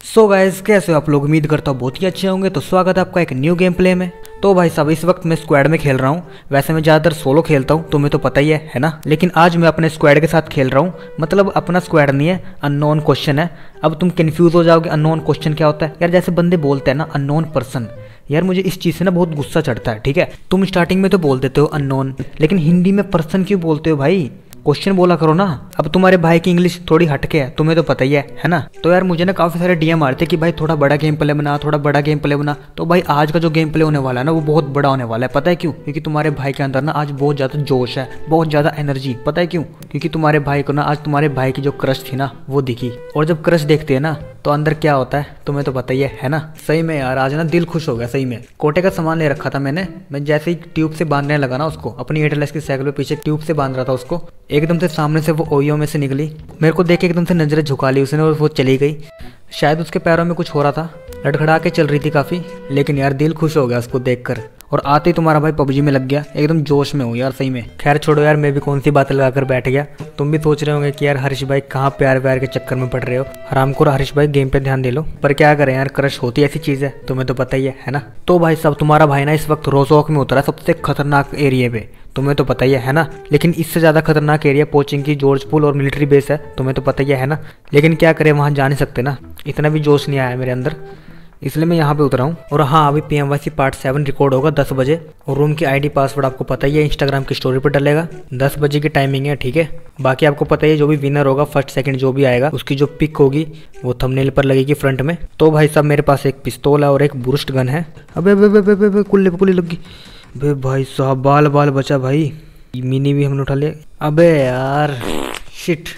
So guys, कैसे हो आप लोग? उम्मीद करता हूँ बहुत ही अच्छे होंगे। तो स्वागत है आपका एक न्यू गेम प्ले में। तो भाई साहब, इस वक्त मैं स्क्वाड में खेल रहा हूँ। वैसे मैं ज़्यादातर सोलो खेलता हूँ, तुम्हें तो पता ही है ना। लेकिन आज मैं अपने स्क्वाड के साथ खेल रहा हूँ। मतलब अपना स्क्वाड नहीं है, अननोन क्वेश्चन है। अब तुम कंफ्यूज हो जाओगे अननोन क्वेश्चन क्या होता है। यार जैसे बंदे बोलते हैं ना अननोन पर्सन, यार मुझे इस चीज़ से ना बहुत गुस्सा चढ़ता है। ठीक है, तुम स्टार्टिंग में तो बोल देते हो अननोन, लेकिन हिंदी में पर्सन क्यों बोलते हो भाई? क्वेश्चन बोला करो ना। अब तुम्हारे भाई की इंग्लिश थोड़ी हटके है, तुम्हें तो पता ही है ना। तो यार मुझे ना काफी सारे डीएम आ रहे थे कि भाई थोड़ा बड़ा गेम प्ले बना, थोड़ा बड़ा गेम प्ले बना। तो भाई आज का जो गेम प्ले होने वाला है ना, वो बहुत बड़ा होने वाला है। पता है क्यों? क्योंकि तुम्हारे भाई के अंदर ना आज बहुत ज्यादा जोश है, बहुत ज्यादा एनर्जी। पता है क्यों? क्योंकि तुम्हारे भाई को ना आज तुम्हारे भाई की जो क्रश थी ना वो दिखी। और जब क्रश देखते हैं ना तो अंदर क्या होता है तुम्हें तो पता ही है ना। सही में यार आज ना दिल खुश हो गया सही में। कोटे का सामान ले रखा था मैं जैसे ही ट्यूब से बांधने लगा ना उसको, अपनी एयरटेल की साइकिल पे पीछे ट्यूब से बांध रहा था उसको, एकदम से सामने से वो ओयो में से निकली। मेरे को देख के एकदम से नजरें झुका ली उसने और वो चली गई। शायद उसके पैरों में कुछ हो रहा था, लड़खड़ा के चल रही थी काफी। लेकिन यार दिल खुश हो गया उसको देखकर। और आते ही तुम्हारा भाई पबजी में लग गया, एकदम जोश में हूँ यार सही में। खैर छोड़ो यार, मैं भी कौन सी बातें लगाकर बैठ गया। तुम भी सोच रहे होंगे कि यार हरीश भाई कहाँ प्यार व्यार के चक्कर में पड़ रहे हो। हरामखोर हरीश भाई, गेम पे ध्यान दे लो। पर क्या करें यार, क्रश होती ऐसी चीज है, तुम्हें तो पता ही है ना। तो भाई साहब, तुम्हारा भाई ना इस वक्त रोजोक में उतरा, सबसे खतरनाक एरिया पे, तुम्हें तो पता ही है ना। लेकिन इससे ज्यादा खतरनाक एरिया पोचिंग की जॉर्ज पूल और मिलिट्री बेस है, तुम्हें तो पता ही है ना। लेकिन क्या करें, वहां जा नहीं सकते ना, इतना भी जोश नहीं आया मेरे अंदर, इसलिए मैं यहाँ पे उतरा हूँ। और हाँ, अभी PMYC पार्ट 7 रिकॉर्ड होगा 10 बजे। और रूम की ID पासवर्ड आपको पता ही है, इंस्टाग्राम की स्टोरी पर डलेगा। 10 बजे की टाइमिंग है, ठीक है। बाकी आपको पता ही है, जो भी विनर होगा फर्स्ट सेकंड जो भी आएगा उसकी जो पिक होगी वो थंबनेल पर लगेगी फ्रंट में। तो भाई साहब, मेरे पास एक पिस्तौल है और एक बुरुस्ट गन है। अबे कुल्ले पे कुल्ली लगी। अबे भाई साहब, बाल बाल बचा भाई। मिनी भी हमने उठा लिया। अबे यार शिट,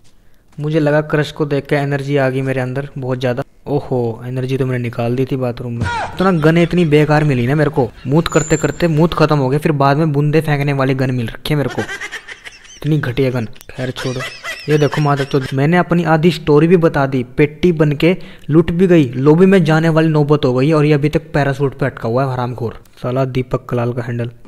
मुझे लगा क्रश को देख के एनर्जी आ गई मेरे अंदर बहुत ज्यादा। ओहो, एनर्जी तो मैंने निकाल दी थी बाथरूम में। तो ना गन इतनी बेकार मिली ना मेरे को, मूत करते करते मूत खत्म हो गया, फिर बाद में बूंदे फेंकने वाली गन मिल रखी है मेरे को, इतनी घटिया गन। खैर छोड़ो, ये देखो माता चोद, मैंने अपनी आधी स्टोरी भी बता दी, पेटी बन के लुट भी गई, लॉबी में जाने वाली नौबत हो गई और ये अभी तक पैरासूट पे अटका हुआ है हरामखोर साला दीपक कलाल का हैंडल।